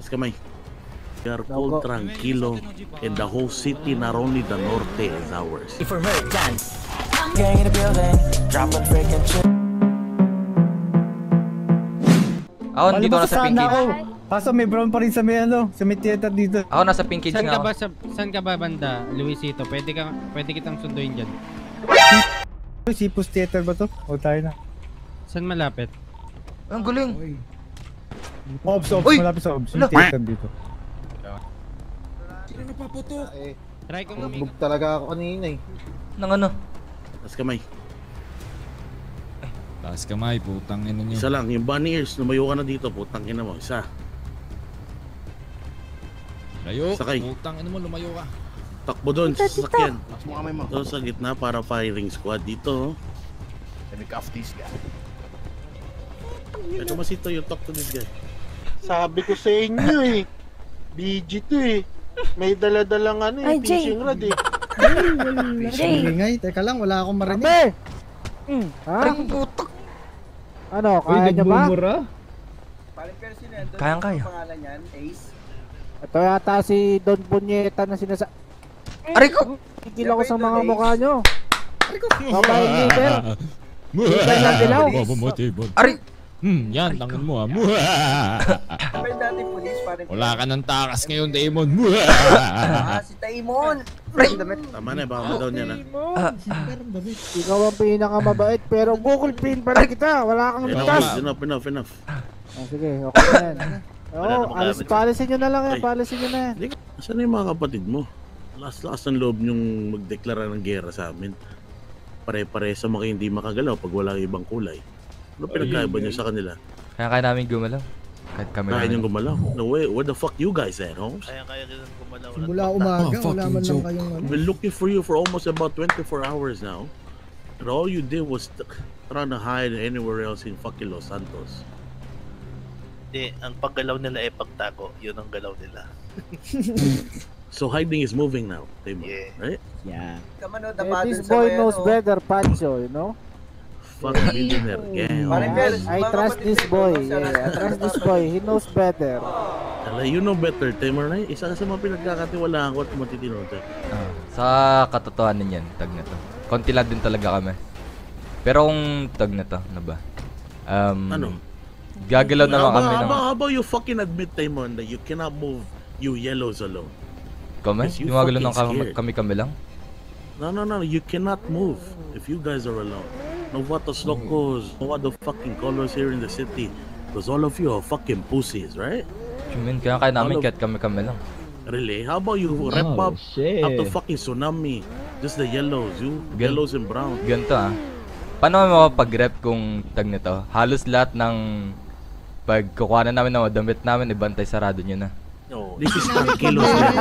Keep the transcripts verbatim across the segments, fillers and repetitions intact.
Taas kamay. We are full tranquilo, and the whole city, not only the norte, is ours. For her dance. Gang in the building, dropping freaking shit. Ako dito nasa pink cage. Kaso may brown pa rin sa may ano, sa may theater dito. Ako nasa pink cage Saan nga ka ba ako. sa saan ka ba banda, Luisito? Pwede ka pwede kitang sunduin diyan. Sipos theater ba to? O tayo na. Saan malapit? Ang guling. Obs, obs, Uy! malapit sa obs. Yung theater dito. Sino napaputok? Try ko mo. Nagbug talaga ako kanina eh. Nang ano? Taas kamay. Taas kamay, putang ina nyo. Isa lang, yung bunny ears, lumayo ka na dito, putang ina mo. Isa. Layo, Sakay. putang ina mo, lumayo ka. Takbo doon sa sasakyan. Doon sa gitna para firing squad dito. Let me cuff this guy. Ito masito, you talk to this guy. Sabi ko sa inyo eh. B G to eh. May dala-dalang ano eh, Ay, Jay. fishing rod eh. Jay, Ingay, teka lang, wala akong marinig. Hmm, ha? Aring putok. Ano, kaya nyo ba? Kayang kaya. Ito yata si Don Punyeta na sinasa... Aray ko! Kikil ako sa mga mukha nyo. Kabahin leader. Leader na dilaw. Aray! Hmm, yan, tangan mo ah. Wala ka ng takas ngayon, Damon. Si Taimon. Tama na, baka ma-down yan ha. Ikaw ang pinakamabait pero Google pin pa rin kita. Wala kang Enough, ligtas. enough, enough, enough. Ah, sige, okay na yan. Wala Oo, na alis, magamit. palisin nyo na lang yan. Ay. Palisin nyo na yan. Hindi, saan yung mga kapatid mo? Last-last ang loob nyong magdeklara ng gera sa amin. Pare-pare sa mga hindi makagalaw pag wala ibang kulay. Ano pinagkaiba nyo sa kanila? Kaya kaya namin gumalaw. Kahit kami Kaya namin. nyo gumalaw? No way, where the fuck you guys at, Holmes? Kaya-kaya din gumalaw. Simula umaga, Oh, wala fucking man lang joke. kayong ano. I've been looking for you for almost about twenty-four hours now. And all you did was t- trying to hide anywhere else in fucking Los Santos. Hindi, ang paggalaw nila ay pagtago. Yun ang galaw nila. So hiding is moving now, Damon, Yeah. right? Yeah. Eh, this boy knows better, Pancho, you know? Fuck millionaire gang. I, I trust this boy. Yeah, I trust this boy. He knows better. Tala, you know better, Timor na. Isa ka sa mga pinagkakatiwalaan ko at matitino. Ah, sa katotohanan yan, tag na to. Konti lang din talaga kami. Pero kung tag na to, ano ba? Um, Ano? Gagalaw naman kami How ng... about, how about you fucking admit, Timon, that you cannot move you yellows alone? Kami? Yes, you Gumagalaw ng fucking kami, scared. kami kami lang? No, no, no, you cannot move if you guys are alone. No what the locos, no what the fucking colors here in the city. Because all of you are fucking pussies, right? Chumin, kaya kaya namin All of- kahit kami kami lang. Really? How about you rep up up the fucking tsunami? Just the yellows, you Gan- yellows and brown. Ganito ah. Paano kami makapag-rep kung tag nito? Halos lahat ng pagkukuha na namin ng mga damit namin, ibantay sarado nyo na. No. This is tranquilo.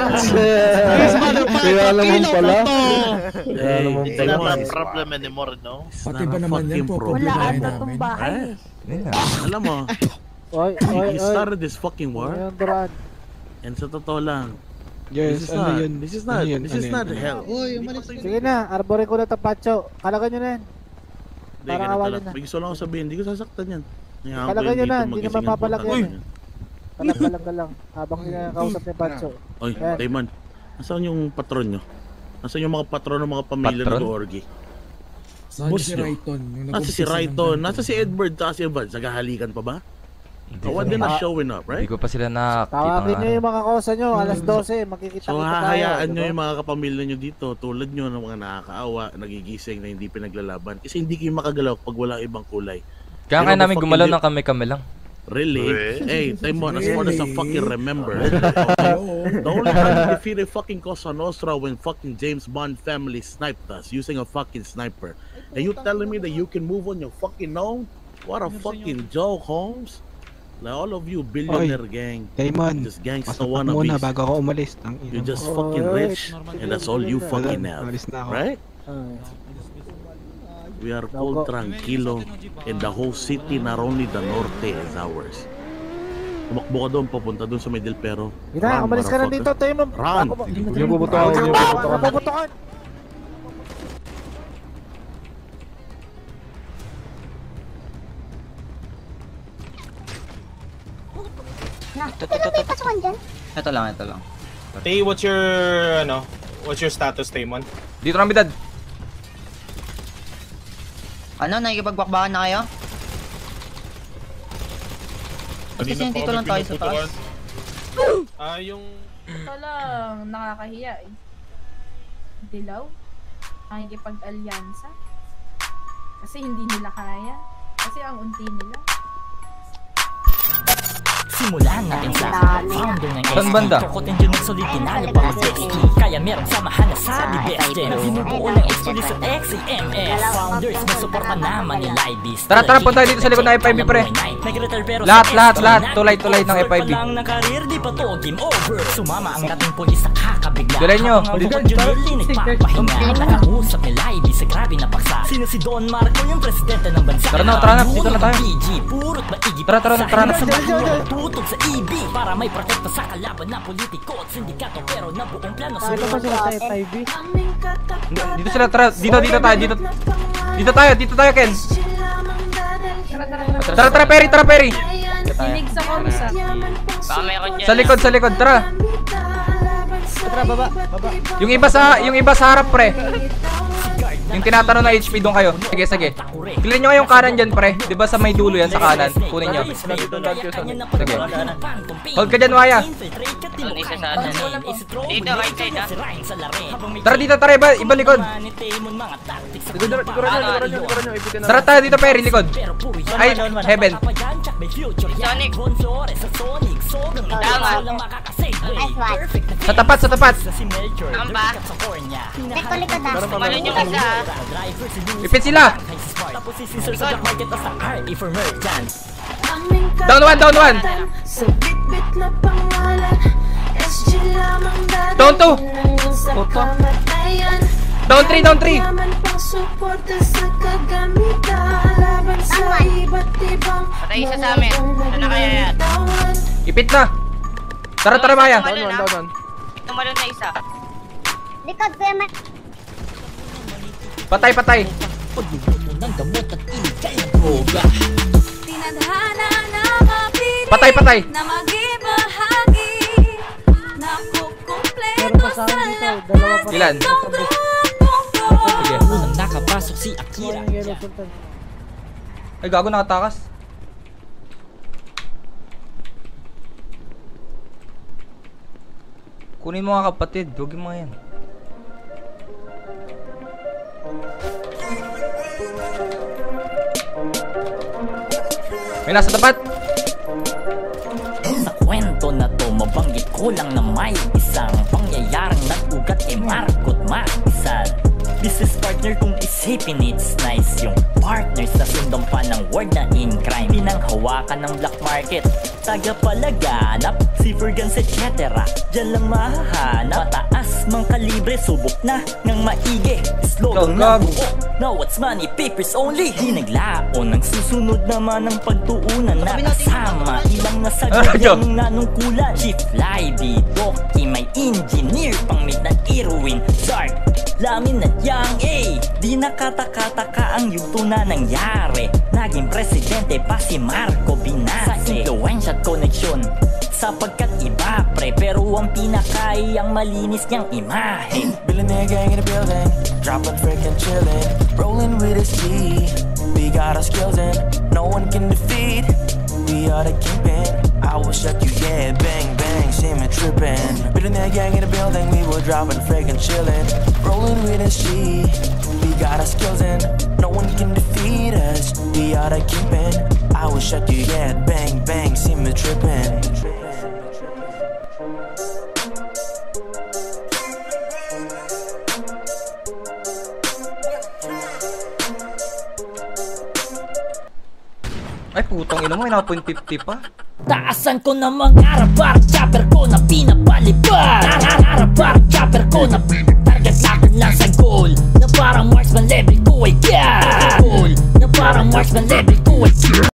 Kaya naman pala. Hey, It's not Timon, a problem anymore, no? it's Pati not ba a naman yan fucking po, problem. wala Problemahin ata namin. tong bahay eh. Yeah. Alam mo, Oy, oy, you oy. started this fucking war, Ayun, Duran. and sa totoo lang, Yes, this is ano not, yun? this is Ano not, yun? this Ano is yun? not Ano yun? hell. Uy, umalis. Sige na, arbore ko na ito, Pancho. Kalagan nyo na yan. Hindi, Parang ganito awalan lang. na. May gusto lang ako sabihin, hindi ko sasaktan yan. Ngayon, Kalagan nyo na, dito, hindi magising naman ang papalak putang yan ina. Kalag ka lang habang kinakausap ni Pancho. Oy, Yan. Damon, nasaan yung patron nyo? Nasaan yung mga patron ng mga pamilya Patron? ng Orgy? Saan Boss si nyo? Rayton? Yung Nasa si nag-umpisa ng Rayton, ganito? nasa si Edward, nasa si Evan, nagahalikan pa ba? Hindi Oh, ko what they're na- not showing up, Hindi right? ko pa sila nakakita Tawagin ng nyo yung ano. mga kosa nyo, alas dose, makikita So kita tayo. hahayaan nyo diba? yung mga kapamilya nyo dito, tulad nyo ng mga nakakaawa, nagigising na hindi pinaglalaban. Kasi hindi kayo makagalaw pag wala ibang kulay. Kaya You kaya know the namin fucking gumalaw di- ng kami-kami lang. Really? Really? Hey, Timon, as far as I fucking remember, the only time we defeated fucking Cosa Nostra when fucking James Bond family sniped us using a fucking sniper. And you telling me that you can move on your fucking own? What a fucking joke, Holmes. Like all of you billionaire gang, Damon, just gangsta pasok ka muna wannabes. bago ako umalis. Ang You're ina. just fucking rich, and that's all you fucking have, Umalis na ako. right? Ay. We are full tranquilo, and the whole city, not only the norte, is ours. Tumakbo ka doon, papunta doon sa Medel Pero. Ina, Run, umalis ka na dito, motherfucker. Tayo. Run! Yung bubutukan, yung bubutukan. Bubutukan! Na, ito, ito, ito. Pasukan dyan. Ito lang, ito lang. Tay, what's your, ano, what's your status, Taymon? Dito na bidad. Ano, nakikipagbakbakan na kayo? Kasi dito lang tayo sa taas. Ah, yung... Ito lang, nakakahiya eh. Dilaw? Nakikipag-alyansa? Kasi hindi nila kaya. Kasi ang unti nila. Simulan natin sa founder ng Saan banda? Kokot and Junong solid pinalo pa mag-X P. Kaya merong samahan na sabi best din. Binubuo ng X-Police at X A M S. Founders, may suporta naman nila I B. Tara, tara, punta dito sa likod ng F I B, pre. Lahat, lahat, lahat. Tulay-tulay ng F I B. Lang ng karir, di pa to game over. Sumama ang dating pulis sa kakabigla. Galing nyo. Habang ang bukod yun, nagpapahinga. Nakausap nila I B sa grabe na paksa. Sino si Don Marco, yung presidente ng bansa. Tara na, tara na, dito na tayo. Purot maigi. Tara, tara na, tara na. Tutog sa I B para may protekta sa kalaban na politiko at sindikato pero na buong plano Ah, ito pa sila sa F I B. Dito sila, tara. Dito, dito tayo, dito. Dito tayo, dito tayo, Ken. Tara, tara, Perry, tara, Perry. Dinig sa komsa. Sa likod, sa likod, tara. Tara, baba, baba. Yung iba sa, yung iba sa harap, pre. Yung tinatanong na H P doon kayo. Sige, sige. Clear nyo yung kanan dyan, pre. Diba sa may dulo yan sa kanan? Kunin nyo. Sige. Hold ka dyan, Waya. Tara dito, tara. Iba, iba likod. Tara tayo dito, Perry. Likod. Ay, Heaven. Sa tapat, sa tapat. Tek ko likod ah. Ipit sila. Down one, down one. Down two. Down three, down three. Patay isa sa amin. Ano na kaya yan? Ipit na. Tara, tara, Maya. Tumalon na isa. Likod, kuya man. Patay, patay. Tinadhana na mapili. Patay, patay. Na magibahagi. Nakukumpleto sa lahat. Ilan? Sige. Nakapasok si Akira. Ay, gago, nakatakas. Kunin mo nga, kapatid. Huwag mo yan. May nasa tapat. Sa kwento na to, mabanggit ko lang na may isang pangyayaring nag-ugat kay Marco't Matisan. Business partner kung isipin it's nice. Yung partners na sundan pa ng word na in crime. Pinanghawakan ng black market, tagapalaganap, Silverguns et cetera. Diyan lang mahahanap. Mataas mang kalibre, subok na ngang maigi. Slogan na buo, now it's money, papers only. Di naglaon, ang susunod naman ng pagtuunan na kasama. Ilang nasagyang nanungkulan. Chief Libby, Doki, may engineer, pang-meet ng Irwin, Zark, Lamin at Yang A. Di nakatakataka ang yugto na nangyari. Naging presidente pa si Marco Binase. Sa influence at connection, sapagkat iba pre, pero ang pinakay ang malinis niyang imahe. Billionaire gang in the building, dropping freaking chillin', rolling with a G. We got our skills and no one can defeat. We are the kingpin. I will shut you, yeah, bang bang, see me trippin'. Billionaire gang in the building, we were dropping freaking chillin', rolling with a G. We got our skills and no one can defeat us. We are the kingpin. I will shut you, yeah, bang bang, see me trippin'. Ay, putang ina mo, may naka point fifty pa. Taasan ko na mangarap para